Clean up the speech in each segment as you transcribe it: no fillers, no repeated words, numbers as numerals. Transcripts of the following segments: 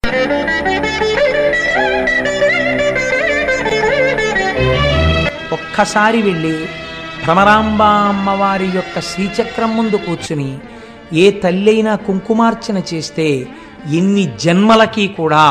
ఒక్కసారి వెళ్ళి భ్రమరాంబా అమ్మవారి యొక్క శ్రీచక్రం ముందు కూర్చుని ఏ తల్లైనా కుంకుమార్చన చేస్తే ఎన్ని జన్మలకి కూడా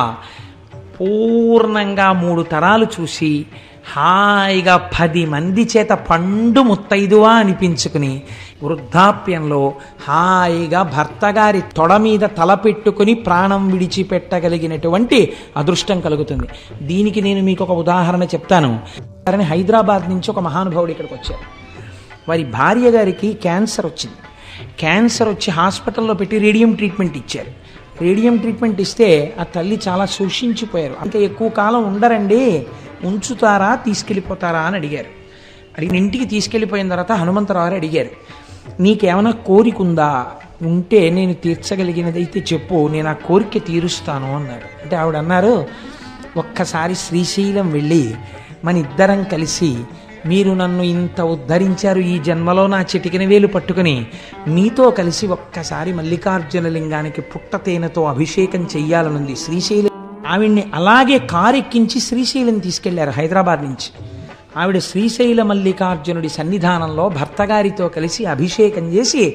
పూర్ణంగా 3 తరాలు చూసి హాయిగా 10 మంది చేత పండు ముత్తైదువా అనిపించుకుని వృద్ధాప్యంలో హాయిగా భర్త గారి తొడ మీద తలపెట్టుకుని ప్రాణం విడిచిపెట్టగలిగినటువంటి అదృష్టం కలుగుతుంది. దీనికి నేను మీకు ఒక ఉదాహరణ చెప్తాను. హైదరాబాద్ నుంచి ఒక మహానుభావుడు ఇక్కడికి వచ్చారు. వారి భార్య గారికి క్యాన్సర్ వచ్చింది. క్యాన్సర్ వచ్చి హాస్పిటల్లో పెట్టి రేడియం ట్రీట్మెంట్ ఇచ్చారు. రేడియం ట్రీట్మెంట్ ఇస్తే ఆ తల్లి చాలా సూక్షించిపోయారు. ఇంకా ఎక్కువ కాలం ఉండరండి, ఉంచుతారా తీసుకెళ్ళిపోతారా అని అడిగారు. అడిగిన ఇంటికి తీసుకెళ్ళిపోయిన తర్వాత హనుమంతరావు అడిగారు, నీకేమైనా కోరిక ఉందా? ఉంటే నేను తీర్చగలిగినదైతే చెప్పు, నేను ఆ కోరిక తీరుస్తాను అన్నారు. అంటే ఆవిడ అన్నారు, ఒక్కసారి శ్రీశైలం వెళ్ళి మన ఇద్దరం కలిసి మీరు నన్ను ఇంత ఉద్ధరించారు, ఈ జన్మలో నా చిటికిన వేలు పట్టుకుని మీతో కలిసి ఒక్కసారి మల్లికార్జున లింగానికి పుట్టతేనెతో అభిషేకం చెయ్యాలనుంది. శ్రీశైలం ఆవిడ్ని అలాగే కారెక్కించి శ్రీశైలం తీసుకెళ్లారు హైదరాబాద్ నుంచి. ఆవిడ శ్రీశైల మల్లికార్జునుడి సన్నిధానంలో భర్తగారితో కలిసి అభిషేకం చేసి,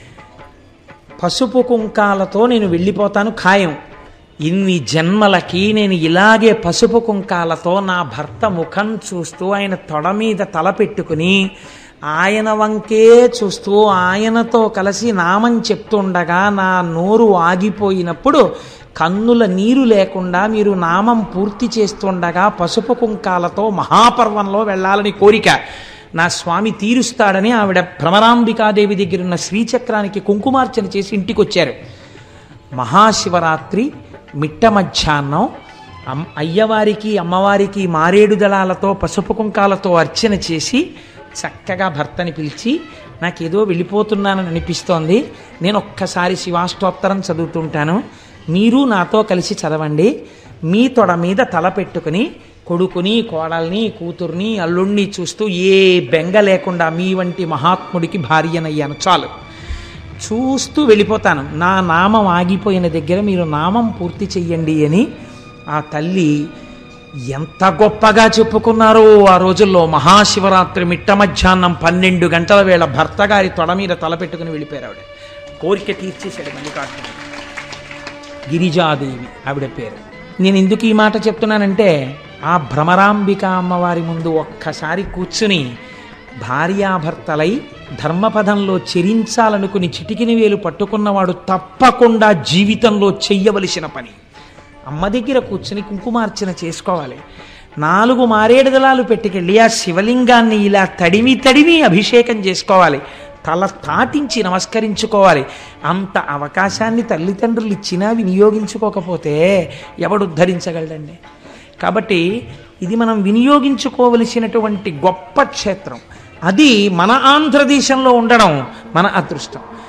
పసుపు కుంకాలతో నేను వెళ్ళిపోతాను ఖాయం, ఇన్ని జన్మలకి నేను ఇలాగే పసుపు కుంకాలతో నా భర్త ముఖం చూస్తూ ఆయన తొడ మీద తల పెట్టుకుని ఆయన వంకే చూస్తూ ఆయనతో కలిసి నామం చెప్తుండగా నా నోరు ఆగిపోయినప్పుడు కన్నుల నీరు లేకుండా మీరు నామం పూర్తి చేస్తుండగా పసుపు కుంకాలతో మహాపర్వంలో వెళ్ళాలని కోరిక నా స్వామి తీరుస్తాడని ఆవిడ భ్రమరాంబికాదేవి దగ్గర ఉన్న శ్రీచక్రానికి కుంకుమార్చన చేసి ఇంటికి వచ్చారు. మహాశివరాత్రి మిట్ట మధ్యాహ్నం అయ్యవారికి అమ్మవారికి మారేడు దళాలతో పసుపు కుంకాలతో అర్చన చేసి చక్కగా భర్తని పిలిచి, నాకేదో వెళ్ళిపోతున్నానని అనిపిస్తోంది, నేను ఒక్కసారి శివాష్టోత్తరం చదువుతుంటాను, మీరు నాతో కలిసి చదవండి, మీ తొడ మీద తల పెట్టుకుని కొడుకుని కోడల్ని కూతుర్ని అల్లుణ్ణి చూస్తూ ఏ బెంగ లేకుండా మీ వంటి మహాత్ముడికి భార్యనయ్యాను, చాలు, చూస్తూ వెళ్ళిపోతాను, నా నామం ఆగిపోయిన దగ్గర మీరు నామం పూర్తి చెయ్యండి అని ఆ తల్లి ఎంత గొప్పగా చెప్పుకున్నారో ఆ రోజుల్లో. మహాశివరాత్రి మిట్ట మధ్యాహ్నం 12 గంటల వేళ భర్త గారి తొడ మీద తలపెట్టుకుని వెళ్ళిపోయారు. ఆవిడ కోరిక తీర్చేశాడు మల్లికార్జునుడు. గిరిజాదేవి ఆవిడ పేరు. నేను ఎందుకు ఈ మాట చెప్తున్నానంటే, ఆ భ్రమరాంబిక అమ్మవారి ముందు ఒక్కసారి కూర్చుని భార్యాభర్తలై ధర్మపదంలో చెరించాలనుకుని చిటికిన వేలు పట్టుకున్నవాడు తప్పకుండా జీవితంలో చెయ్యవలసిన పని అమ్మ దగ్గర కూర్చుని కుంకుమార్చన చేసుకోవాలి. 4 మారేడు దళాలు పెట్టుకెళ్ళి ఆ శివలింగాన్ని ఇలా తడిమి అభిషేకం చేసుకోవాలి. తల తాటించి నమస్కరించుకోవాలి. అంత అవకాశాన్ని తల్లిదండ్రులు ఇచ్చినా వినియోగించుకోకపోతే ఎవడు ఉద్ధరించగలడండి? కాబట్టి ఇది మనం వినియోగించుకోవలసినటువంటి గొప్ప క్షేత్రం. అది మన ఆంధ్రదేశంలో ఉండడం మన అదృష్టం.